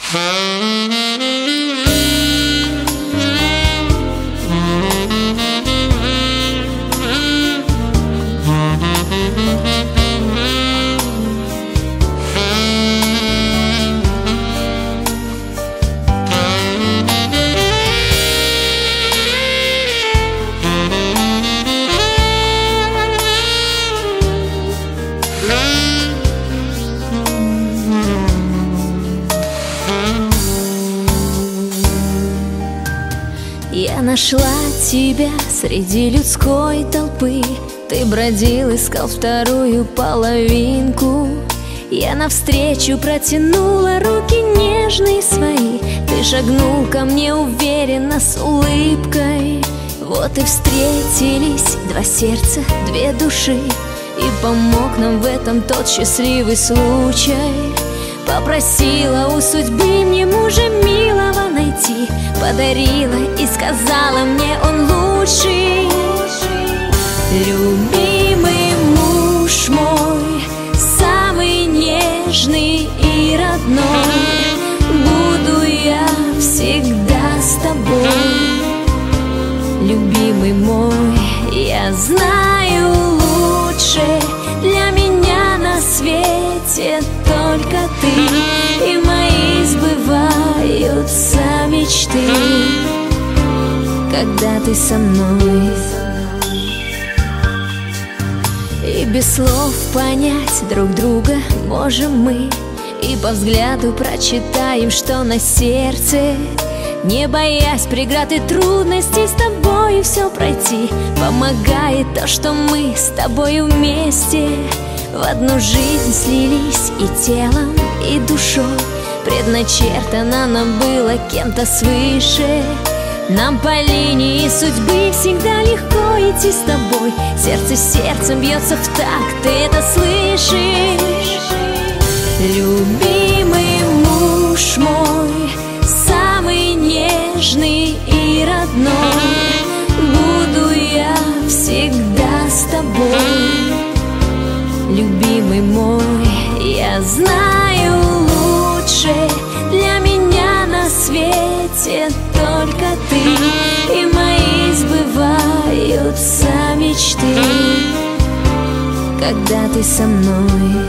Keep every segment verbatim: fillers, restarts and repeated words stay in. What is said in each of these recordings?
Я нашла тебя среди людской толпы. Ты бродил, искал вторую половинку. Я навстречу протянула руки нежные свои. Ты шагнул ко мне уверенно с улыбкой. Вот и встретились два сердца, две души. И помог нам в этом тот счастливый случай. Попросила у судьбы мне мужа милого найти. Подарила и сказала мне, он лучший. Любимый муж мой, самый нежный и родной, буду я всегда с тобой. Любимый мой, я знаю лучше для меня на свете только ты, и мои сбываются мечты, когда ты со мной. И без слов понять друг друга можем мы, и по взгляду прочитаем, что на сердце. Не боясь преград и трудностей, с тобой все пройти помогает то, что мы с тобой вместе в одну жизнь слились и телом, и душой. Предначертано нам было кем-то свыше. Нам по линии судьбы всегда легко идти с тобой. Сердце сердцем бьется в такт, ты это слышишь? Любимый муж мой, самый нежный и родной, буду я всегда с тобой. Любимый мой, я знаю лучше для меня на свете только ты, и мои сбываются мечты, когда ты со мной.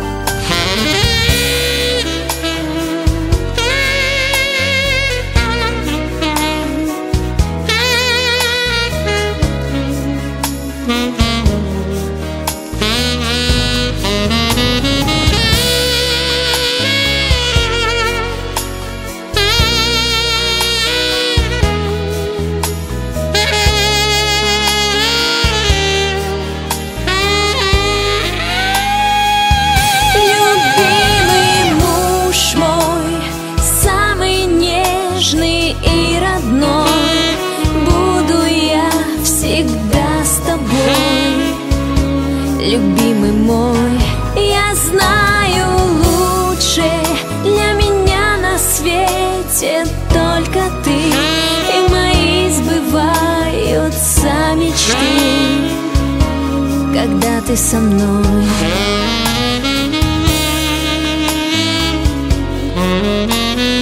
И родной, буду я всегда с тобой. Любимый мой, я знаю лучше для меня на свете только ты, и мои сбываются мечты, когда ты со мной. Thank you.